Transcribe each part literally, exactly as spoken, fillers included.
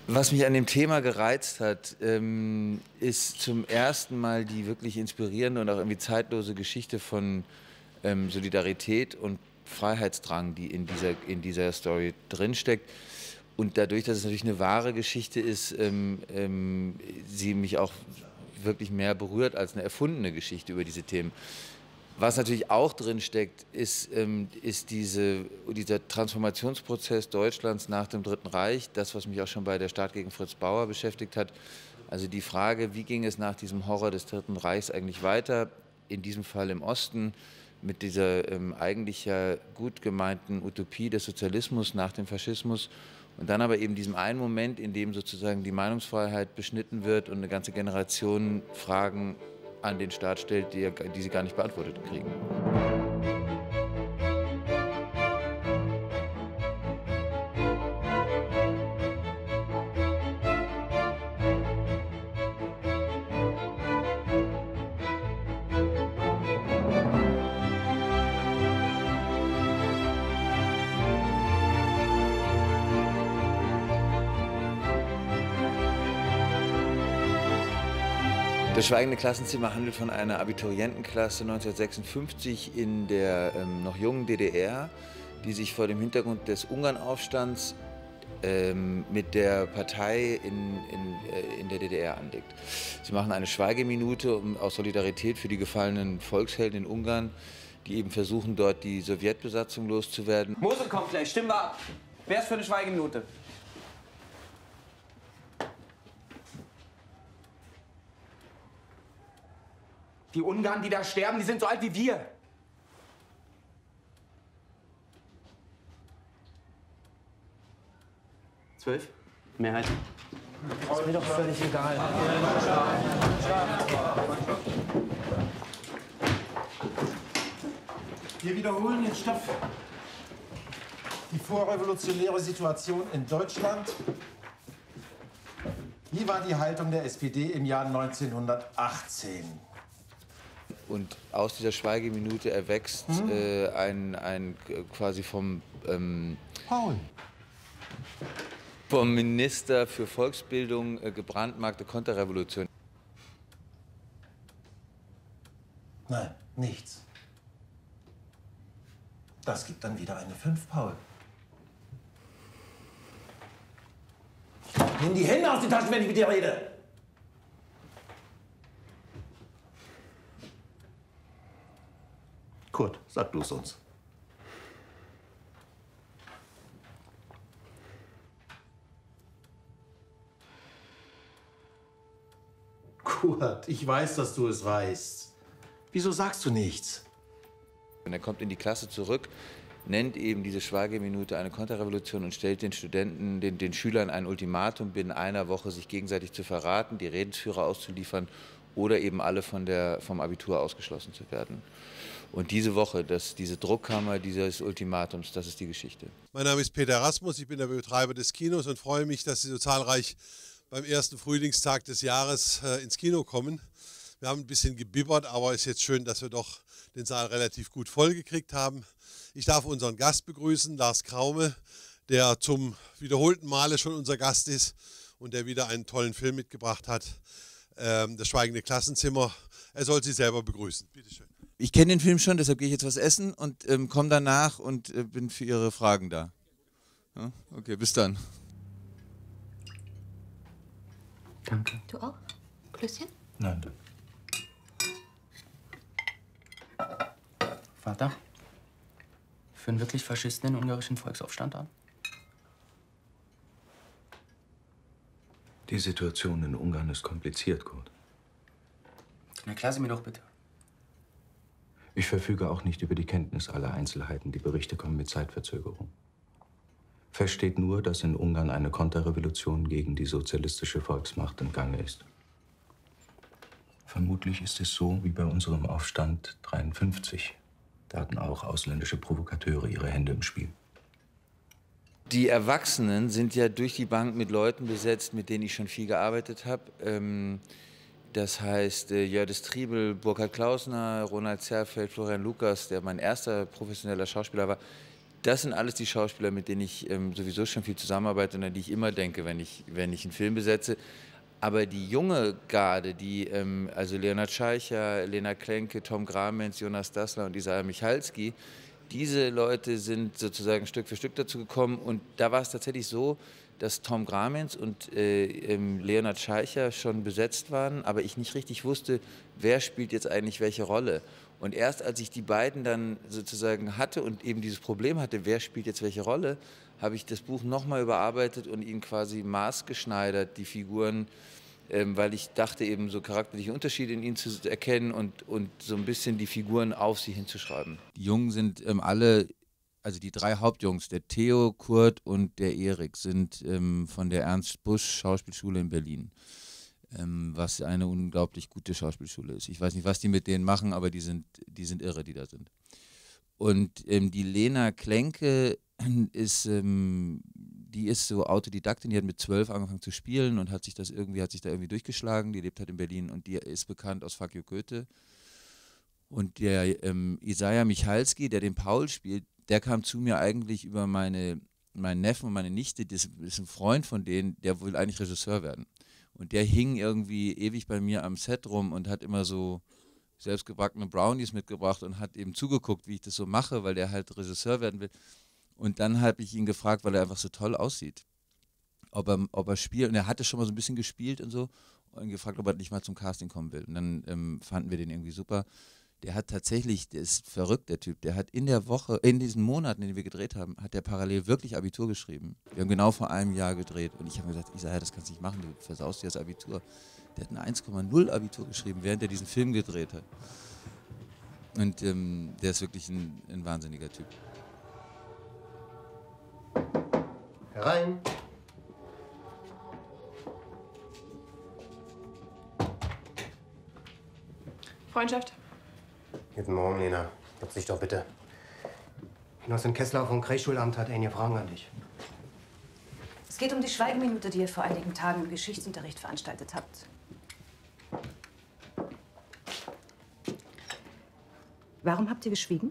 Was mich an dem Thema gereizt hat, ähm, ist zum ersten Mal die wirklich inspirierende und auch irgendwie zeitlose Geschichte von ähm, Solidarität und Freiheitsdrang, die in dieser, in dieser Story drinsteckt. Und dadurch, dass es natürlich eine wahre Geschichte ist, ähm, ähm, sie mich auch wirklich mehr berührt als eine erfundene Geschichte über diese Themen. Was natürlich auch drin steckt, ist, ähm, ist diese, dieser Transformationsprozess Deutschlands nach dem Dritten Reich, das, was mich auch schon bei der Staat gegen Fritz Bauer beschäftigt hat. Also die Frage, wie ging es nach diesem Horror des Dritten Reichs eigentlich weiter, in diesem Fall im Osten, mit dieser ähm, eigentlich ja gut gemeinten Utopie des Sozialismus nach dem Faschismus und dann aber eben diesem einen Moment, in dem sozusagen die Meinungsfreiheit beschnitten wird und eine ganze Generation Fragen an den Staat stellt, die, die sie gar nicht beantwortet kriegen. Das Schweigende Klassenzimmer handelt von einer Abiturientenklasse neunzehnhundertsechsundfünfzig in der ähm, noch jungen D D R, die sich vor dem Hintergrund des Ungarnaufstands ähm, mit der Partei in, in, äh, in der D D R anlegt. Sie machen eine Schweigeminute um, aus Solidarität für die gefallenen Volkshelden in Ungarn, die eben versuchen, dort die Sowjetbesatzung loszuwerden. Mosel kommt gleich, stimmen wir ab. Wer ist für eine Schweigeminute? Die Ungarn, die da sterben, die sind so alt wie wir. Zwölf? Mehrheit. Ist mir doch völlig egal. Wir wiederholen den Stoff. Die vorrevolutionäre Situation in Deutschland. Wie war die Haltung der S P D im Jahr neunzehnhundertachtzehn? Und aus dieser Schweigeminute erwächst mhm. äh, ein, ein quasi vom, ähm, Paul. vom Minister für Volksbildung äh, gebrandmarkte Konterrevolution. Nein, nichts. Das gibt dann wieder eine fünf, Paul. Nimm die Hände aus den Taschen, wenn ich mit dir rede. Kurt, sag du es uns. Kurt, ich weiß, dass du es weißt. Wieso sagst du nichts? Und er kommt in die Klasse zurück, nennt eben diese Schweigeminute eine Konterrevolution und stellt den Studenten, den, den Schülern ein Ultimatum, binnen einer Woche sich gegenseitig zu verraten, die Redensführer auszuliefern oder eben alle von der, vom Abitur ausgeschlossen zu werden. Und diese Woche, das, diese Druckkammer dieses Ultimatums, das ist die Geschichte. Mein Name ist Peter Rasmus, ich bin der Betreiber des Kinos und freue mich, dass Sie so zahlreich beim ersten Frühlingstag des Jahres äh, ins Kino kommen. Wir haben ein bisschen gebibbert, aber es ist jetzt schön, dass wir doch den Saal relativ gut vollgekriegt haben. Ich darf unseren Gast begrüßen, Lars Kraume, der zum wiederholten Male schon unser Gast ist und der wieder einen tollen Film mitgebracht hat, ähm, Das Schweigende Klassenzimmer. Er soll Sie selber begrüßen. Bitte schön. Ich kenne den Film schon, deshalb gehe ich jetzt was essen und ähm, komme danach und äh, bin für Ihre Fragen da. Ja? Okay, bis dann. Danke. Du auch? Klößchen? Nein, danke. Vater, führen wirklich Faschisten den ungarischen Volksaufstand an? Die Situation in Ungarn ist kompliziert, Kurt. Dann erklär sie mir doch bitte. Ich verfüge auch nicht über die Kenntnis aller Einzelheiten. Die Berichte kommen mit Zeitverzögerung. Fest steht nur, dass in Ungarn eine Konterrevolution gegen die sozialistische Volksmacht im Gange ist. Vermutlich ist es so wie bei unserem Aufstand dreiundfünfzig. Da hatten auch ausländische Provokateure ihre Hände im Spiel. Die Erwachsenen sind ja durch die Bank mit Leuten besetzt, mit denen ich schon viel gearbeitet habe. Ähm, das heißt äh, Jördis Triebel, Burkhard Klausner, Ronald Zerfeld, Florian Lukas, der mein erster professioneller Schauspieler war. das sind alles die Schauspieler, mit denen ich ähm, sowieso schon viel zusammenarbeite und an die ich immer denke, wenn ich, wenn ich einen Film besetze. Aber die junge Garde, die, ähm, also Leonhard Scheicher, Lena Klenke, Tom Gramenz, Jonas Dassler und Isaiah Michalski, diese Leute sind sozusagen Stück für Stück dazu gekommen. Und da war es tatsächlich so, dass Tom Gramenz und äh, ähm, Leonhard Scheicher schon besetzt waren, aber ich nicht richtig wusste, wer spielt jetzt eigentlich welche Rolle. Und erst als ich die beiden dann sozusagen hatte und eben dieses Problem hatte, wer spielt jetzt welche Rolle, habe ich das Buch nochmal überarbeitet und ihnen quasi maßgeschneidert, die Figuren, ähm, weil ich dachte eben so charakterliche Unterschiede in ihnen zu erkennen und, und so ein bisschen die Figuren auf sie hinzuschreiben. Die Jungen sind ähm, alle, also die drei Hauptjungs, der Theo, Kurt und der Erik, sind ähm, von der Ernst Busch Schauspielschule in Berlin. Ähm, was eine unglaublich gute Schauspielschule ist. Ich weiß nicht, was die mit denen machen, aber die sind, die sind irre, die da sind. Und ähm, die Lena Klenke ist, ähm, die ist so Autodidaktin, die hat mit zwölf angefangen zu spielen und hat sich das irgendwie, hat sich da irgendwie durchgeschlagen. Die lebt halt in Berlin und die ist bekannt aus Fuck You Goethe. Und der ähm, Isaiah Michalski, der den Paul spielt, der kam zu mir eigentlich über meine, meinen Neffen und meine Nichte, das ist ein Freund von denen, der will eigentlich Regisseur werden. Und der hing irgendwie ewig bei mir am Set rum und hat immer so selbstgebackene Brownies mitgebracht und hat eben zugeguckt, wie ich das so mache, weil der halt Regisseur werden will. Und dann habe ich ihn gefragt, weil er einfach so toll aussieht, ob er, ob er spielt. Und er hatte schon mal so ein bisschen gespielt und so. Und gefragt, ob er nicht mal zum Casting kommen will. Und dann ähm, fanden wir den irgendwie super. Der hat tatsächlich, der ist verrückt, der Typ, der hat in der Woche, in diesen Monaten, in denen wir gedreht haben, hat der parallel wirklich Abitur geschrieben. Wir haben genau vor einem Jahr gedreht und ich habe mir gesagt, Isaiah, das kannst du nicht machen, du versaust dir das Abitur. Der hat ein eins Komma null Abitur geschrieben, während er diesen Film gedreht hat. Und ähm, der ist wirklich ein, ein wahnsinniger Typ. Herein. Freundschaft. Guten Morgen, Lena. Setz dich doch bitte. Genossin Kessler vom Kreisschulamt hat einige Fragen an dich. Es geht um die Schweigeminute, die ihr vor einigen Tagen im Geschichtsunterricht veranstaltet habt. Warum habt ihr geschwiegen?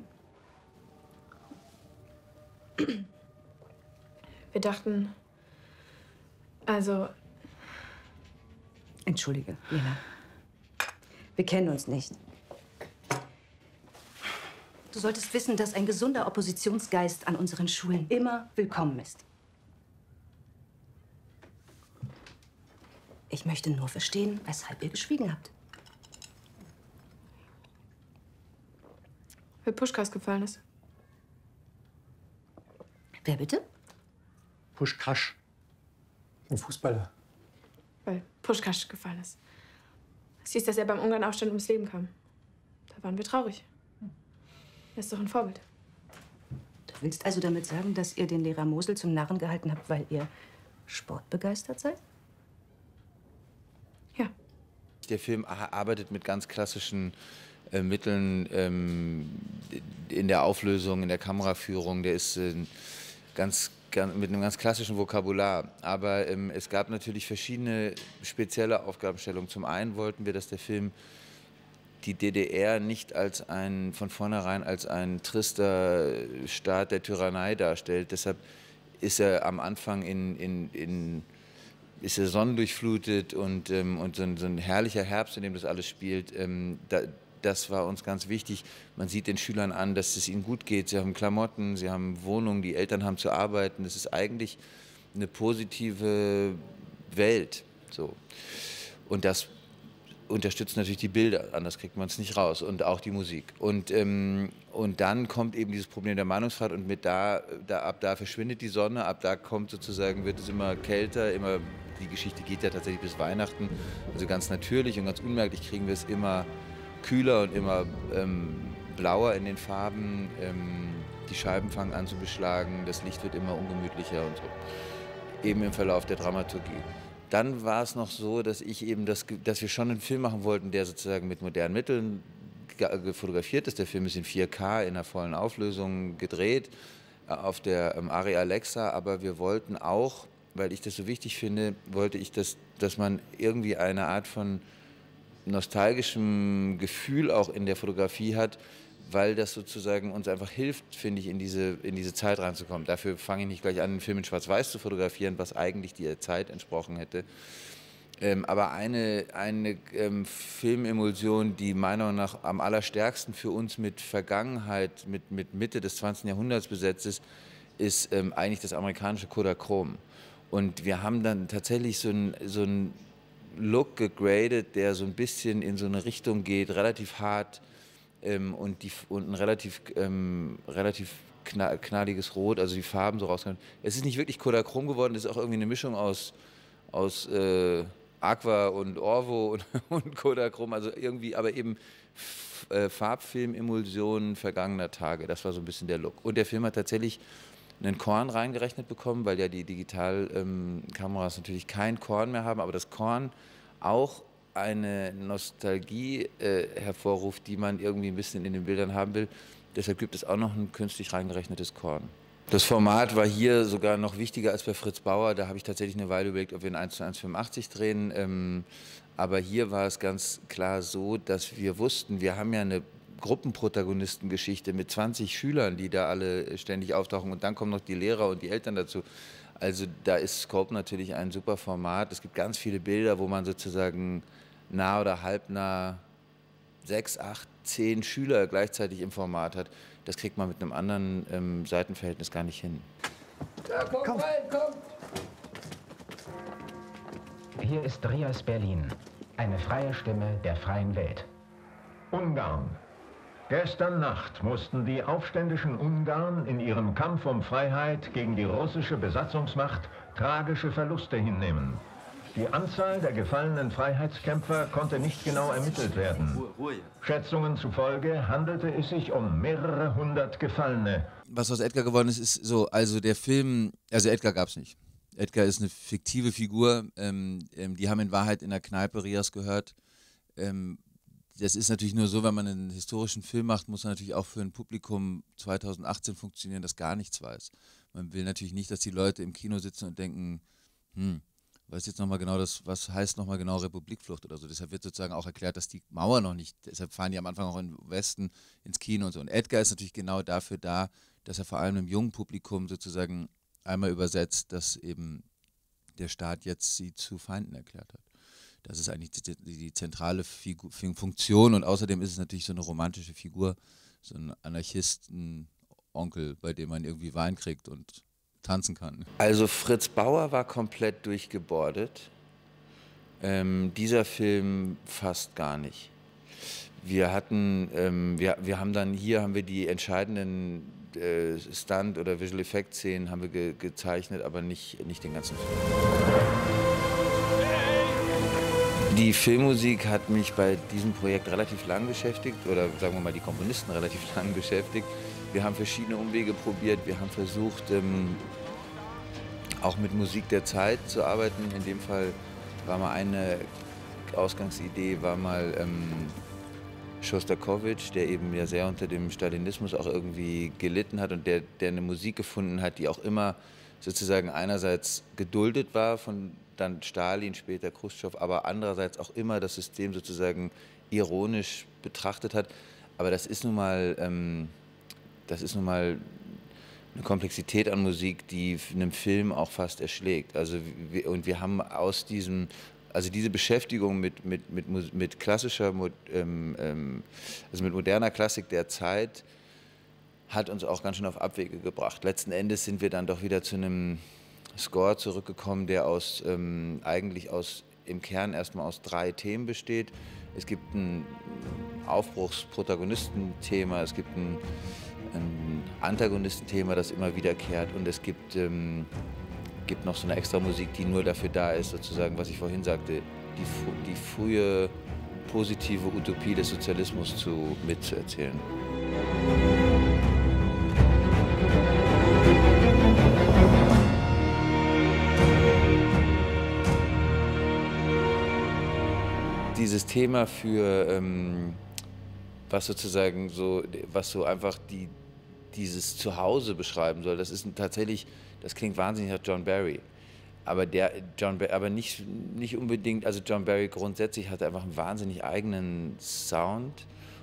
Wir dachten, also... Entschuldige, Lena. Wir kennen uns nicht. Du solltest wissen, dass ein gesunder Oppositionsgeist an unseren Schulen immer willkommen ist. Ich möchte nur verstehen, weshalb ihr geschwiegen habt. Weil Puschkas gefallen ist. Wer bitte? Puschkasch. Ein Fußballer. Weil Puschkas gefallen ist. Es hieß, dass er beim Ungarnaufstand ums Leben kam. Da waren wir traurig. Er ist doch ein Vorbild. Du willst also damit sagen, dass ihr den Lehrer Mosel zum Narren gehalten habt, weil ihr sportbegeistert seid? Ja. Der Film arbeitet mit ganz klassischen äh, Mitteln ähm, in der Auflösung, in der Kameraführung. Der ist äh, ganz, ganz, mit einem ganz klassischen Vokabular. Aber ähm, es gab natürlich verschiedene spezielle Aufgabenstellungen. Zum einen wollten wir, dass der Film die D D R nicht als ein, von vornherein als ein trister Staat der Tyrannei darstellt. Deshalb ist er am Anfang in, in, in ist er sonnendurchflutet und, ähm, und so ein, so ein herrlicher Herbst, in dem das alles spielt. Ähm, da, das war uns ganz wichtig. Man sieht den Schülern an, dass es ihnen gut geht. Sie haben Klamotten, sie haben Wohnungen, die Eltern haben zu arbeiten. Das ist eigentlich eine positive Welt. So. Und das unterstützt natürlich die Bilder, anders kriegt man es nicht raus, und auch die Musik. Und, ähm, und dann kommt eben dieses Problem der Meinungsfreiheit und mit da, da, ab da verschwindet die Sonne, ab da kommt sozusagen, wird es immer kälter, immer, die Geschichte geht ja tatsächlich bis Weihnachten, also ganz natürlich und ganz unmerklich kriegen wir es immer kühler und immer ähm, blauer in den Farben, ähm, die Scheiben fangen an zu beschlagen, das Licht wird immer ungemütlicher und so, eben im Verlauf der Dramaturgie. Dann war es noch so, dass ich eben das, dass wir schon einen Film machen wollten, der sozusagen mit modernen Mitteln fotografiert ist. Der Film ist in vier K in einer vollen Auflösung gedreht auf der ähm, Arri Alexa, aber wir wollten auch, weil ich das so wichtig finde, wollte ich, dass, dass man irgendwie eine Art von nostalgischem Gefühl auch in der Fotografie hat, weil das sozusagen uns einfach hilft, finde ich, in diese, in diese Zeit reinzukommen. Dafür fange ich nicht gleich an, einen Film in Schwarz-Weiß zu fotografieren, was eigentlich der Zeit entsprochen hätte. Ähm, aber eine, eine ähm, Filmemulsion, die meiner Meinung nach am allerstärksten für uns mit Vergangenheit, mit, mit Mitte des zwanzigsten Jahrhunderts besetzt ist, ist ähm, eigentlich das amerikanische Kodachrom. Und wir haben dann tatsächlich so einen so einen Look gegradet, der so ein bisschen in so eine Richtung geht, relativ hart, Ähm, und, die, und ein relativ, ähm, relativ knalliges Rot, also die Farben so rauskommen. Es ist nicht wirklich Kodachrom geworden, es ist auch irgendwie eine Mischung aus, aus äh, Aqua und Orvo und, und Kodachrom, also irgendwie, aber eben äh, Farbfilm-Emulsionen vergangener Tage, das war so ein bisschen der Look. Und der Film hat tatsächlich einen Korn reingerechnet bekommen, weil ja die Digitalkameras ähm, natürlich kein Korn mehr haben, aber das Korn auch eine Nostalgie äh, hervorruft, die man irgendwie ein bisschen in den Bildern haben will. Deshalb gibt es auch noch ein künstlich reingerechnetes Korn. Das Format war hier sogar noch wichtiger als bei Fritz Bauer. Da habe ich tatsächlich eine Weile überlegt, ob wir ein eins zu eins fünfundachtzig drehen. Ähm, aber hier war es ganz klar so, dass wir wussten, wir haben ja eine Gruppenprotagonistengeschichte mit zwanzig Schülern, die da alle ständig auftauchen. Und dann kommen noch die Lehrer und die Eltern dazu. Also da ist Scope natürlich ein super Format. Es gibt ganz viele Bilder, wo man sozusagen nah oder halbnah sechs, acht, zehn Schüler gleichzeitig im Format hat. Das kriegt man mit einem anderen ähm, Seitenverhältnis gar nicht hin. Ja, kommt komm. rein, kommt! Hier ist Rias Berlin, eine freie Stimme der freien Welt. Ungarn. Gestern Nacht mussten die aufständischen Ungarn in ihrem Kampf um Freiheit gegen die russische Besatzungsmacht tragische Verluste hinnehmen. Die Anzahl der gefallenen Freiheitskämpfer konnte nicht genau ermittelt werden. Schätzungen zufolge handelte es sich um mehrere hundert Gefallene. Was aus Edgar geworden ist, ist so, also der Film, also Edgar gab es nicht. Edgar ist eine fiktive Figur, ähm, ähm, die haben in Wahrheit in der Kneipe Rias gehört. Ähm, das ist natürlich nur so, wenn man einen historischen Film macht, muss er natürlich auch für ein Publikum zweitausendachtzehn funktionieren, das gar nichts weiß. Man will natürlich nicht, dass die Leute im Kino sitzen und denken, hm, was ist jetzt nochmal genau das, was heißt nochmal genau Republikflucht oder so. Deshalb wird sozusagen auch erklärt, dass die Mauer noch nicht, deshalb fahren die am Anfang auch im Westen ins Kino und so. Und Edgar ist natürlich genau dafür da, dass er vor allem im jungen Publikum sozusagen einmal übersetzt, dass eben der Staat jetzt sie zu Feinden erklärt hat. Das ist eigentlich die, die, die zentrale Figur, Funktion und außerdem ist es natürlich so eine romantische Figur, so ein Anarchisten-Onkel, bei dem man irgendwie Wein kriegt und tanzen kann. Also Fritz Bauer war komplett durchgebordet. Ähm, dieser Film fast gar nicht. Wir hatten, ähm, wir, wir haben dann hier haben wir die entscheidenden äh, Stunt- oder Visual Effect Szenen haben wir ge gezeichnet, aber nicht, nicht den ganzen Film. Die Filmmusik hat mich bei diesem Projekt relativ lang beschäftigt, oder sagen wir mal die Komponisten relativ lang beschäftigt. Wir haben verschiedene Umwege probiert, wir haben versucht, ähm, auch mit Musik der Zeit zu arbeiten. In dem Fall war mal eine Ausgangsidee, war mal ähm, Schostakowitsch, der eben ja sehr unter dem Stalinismus auch irgendwie gelitten hat und der, der eine Musik gefunden hat, die auch immer sozusagen einerseits geduldet war von dann Stalin, später Chruschtschow, aber andererseits auch immer das System sozusagen ironisch betrachtet hat. Aber das ist nun mal, ähm, das ist nun mal eine Komplexität an Musik, die einem Film auch fast erschlägt. Also wir, und wir haben aus diesem, also diese Beschäftigung mit, mit, mit, mit klassischer, ähm, also mit moderner Klassik der Zeit, hat uns auch ganz schön auf Abwege gebracht. Letzten Endes sind wir dann doch wieder zu einem Score zurückgekommen, der aus, ähm, eigentlich aus, im Kern erstmal aus drei Themen besteht. Es gibt ein Aufbruchsprotagonistenthema, es gibt ein, ein Antagonistenthema, das immer wiederkehrt und es gibt, ähm, gibt noch so eine extra Musik, die nur dafür da ist, sozusagen, was ich vorhin sagte, die, die frühe positive Utopie des Sozialismus zu, mitzuerzählen. Dieses Thema für, ähm, was sozusagen so, was so einfach die, dieses Zuhause beschreiben soll, das ist tatsächlich, das klingt wahnsinnig nach John Barry, aber der John, aber nicht, nicht unbedingt, also John Barry grundsätzlich hat einfach einen wahnsinnig eigenen Sound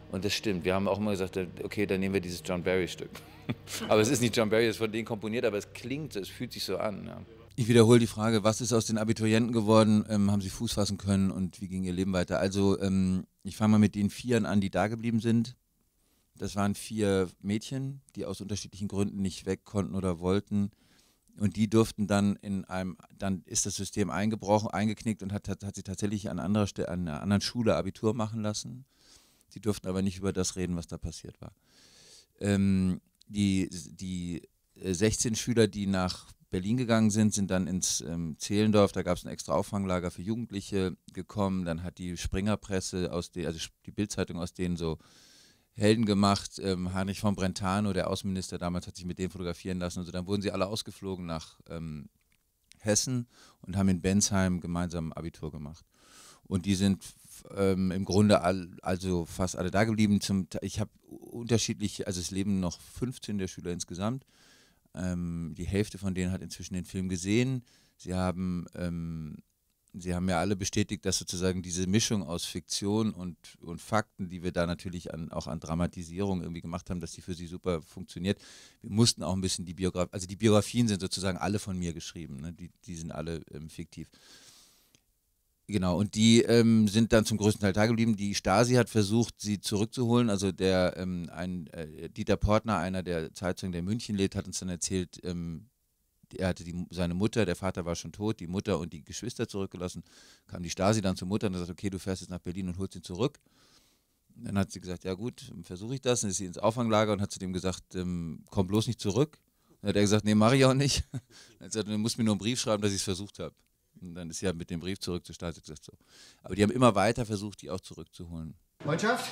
Und das stimmt. Wir haben auch immer gesagt, okay, dann nehmen wir dieses John Barry-Stück. Aber es ist nicht John Barry, es ist von denen komponiert, aber es klingt, es fühlt sich so an. Ja. Ich wiederhole die Frage, was ist aus den Abiturienten geworden? Ähm, haben sie Fuß fassen können und wie ging ihr Leben weiter? Also ähm, ich fange mal mit den Vieren an, die da geblieben sind. Das waren vier Mädchen, die aus unterschiedlichen Gründen nicht weg konnten oder wollten. Und die durften dann in einem, dann ist das System eingebrochen, eingeknickt und hat, hat, hat sie tatsächlich an, anderer Stelle, an einer anderen Schule Abitur machen lassen. Sie durften aber nicht über das reden, was da passiert war. Ähm, die, die sechzehn Schüler, die nach Berlin gegangen sind, sind dann ins ähm, Zehlendorf, da gab es ein extra Auffanglager für Jugendliche gekommen. Dann hat die Springerpresse, aus der, also die Bild-Zeitung aus denen so Helden gemacht. Ähm, Heinrich von Brentano, der Außenminister damals, hat sich mit denen fotografieren lassen. Also dann wurden sie alle ausgeflogen nach ähm, Hessen und haben in Bensheim gemeinsam Abitur gemacht. Und die sind ähm, im Grunde all, also fast alle da geblieben. Zum, ich habe unterschiedlich, also es leben noch fünfzehn der Schüler insgesamt. Ähm, die Hälfte von denen hat inzwischen den Film gesehen. Sie haben, ähm, sie haben ja alle bestätigt, dass sozusagen diese Mischung aus Fiktion und, und Fakten, die wir da natürlich an, auch an Dramatisierung irgendwie gemacht haben, dass die für sie super funktioniert. Wir mussten auch ein bisschen die Biografien, also die Biografien sind sozusagen alle von mir geschrieben, ne? die, die sind alle ähm, fiktiv. Genau, und die ähm, sind dann zum größten Teil da geblieben. Die Stasi hat versucht, sie zurückzuholen. Also der ähm, ein, äh, Dieter Portner, einer der Zeitzeugen, der in München lebt, hat uns dann erzählt, ähm, er hatte die, seine Mutter, der Vater war schon tot, die Mutter und die Geschwister zurückgelassen. Kam die Stasi dann zur Mutter und hat gesagt, okay, du fährst jetzt nach Berlin und holst ihn zurück. Und dann hat sie gesagt, ja gut, versuche ich das. Dann ist sie ins Auffanglager und hat zu dem gesagt, ähm, komm bloß nicht zurück. Dann hat er gesagt, nee, mache ich auch nicht. Dann hat er gesagt, du musst mir nur einen Brief schreiben, dass ich es versucht habe. Und dann ist sie ja mit dem Brief zurück zur Stasi gesagt so. Aber die haben immer weiter versucht, die auch zurückzuholen. Mannschaft?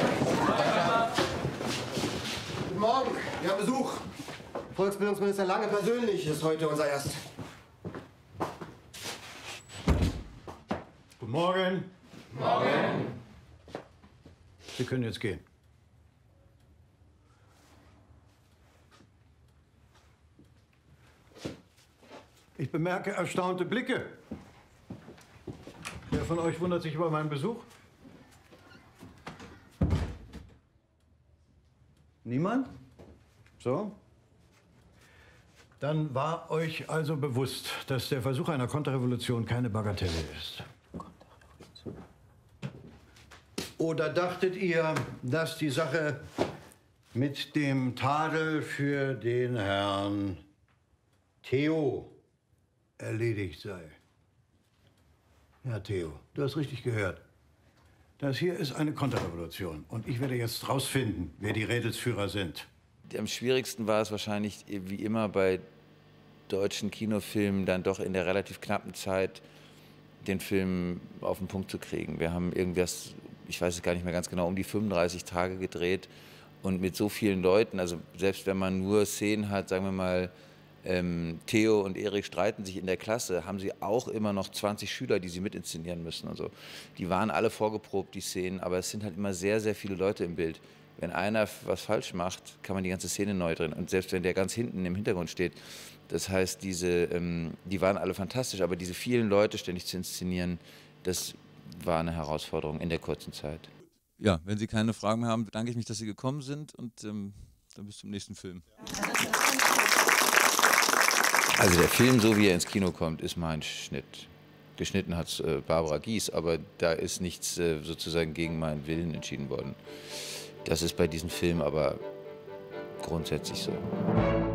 Guten Morgen, wir haben Besuch. Volksbildungsminister Lange persönlich ist heute unser Erst. Guten Morgen. Morgen. Sie können jetzt gehen. Ich bemerke erstaunte Blicke. Wer von euch wundert sich über meinen Besuch? Niemand? So? Dann war euch also bewusst, dass der Versuch einer Konterrevolution keine Bagatelle ist. Oder dachtet ihr, dass die Sache mit dem Tadel für den Herrn Theo erledigt sei? Ja, Theo, du hast richtig gehört. Das hier ist eine Konterrevolution. Und ich werde jetzt rausfinden, wer die Rädelsführer sind. Am schwierigsten war es wahrscheinlich, wie immer bei deutschen Kinofilmen, dann doch in der relativ knappen Zeit den Film auf den Punkt zu kriegen. Wir haben irgendwas, ich weiß es gar nicht mehr ganz genau, um die fünfunddreißig Tage gedreht und mit so vielen Leuten, also selbst wenn man nur Szenen hat, sagen wir mal, ähm, Theo und Erik streiten sich in der Klasse, haben sie auch immer noch zwanzig Schüler, die sie mit inszenieren müssen. Also die waren alle vorgeprobt, die Szenen, aber es sind halt immer sehr, sehr viele Leute im Bild. Wenn einer was falsch macht, kann man die ganze Szene neu drehen. Und selbst wenn der ganz hinten im Hintergrund steht, das heißt, diese, ähm, die waren alle fantastisch, aber diese vielen Leute ständig zu inszenieren, das war eine Herausforderung in der kurzen Zeit. Ja, wenn Sie keine Fragen mehr haben, bedanke ich mich, dass Sie gekommen sind und ähm, dann bis zum nächsten Film. Also der Film, so wie er ins Kino kommt, ist mein Schnitt. Geschnitten hat es äh, Barbara Gies, aber da ist nichts äh, sozusagen gegen meinen Willen entschieden worden. Das ist bei diesem Film aber grundsätzlich so.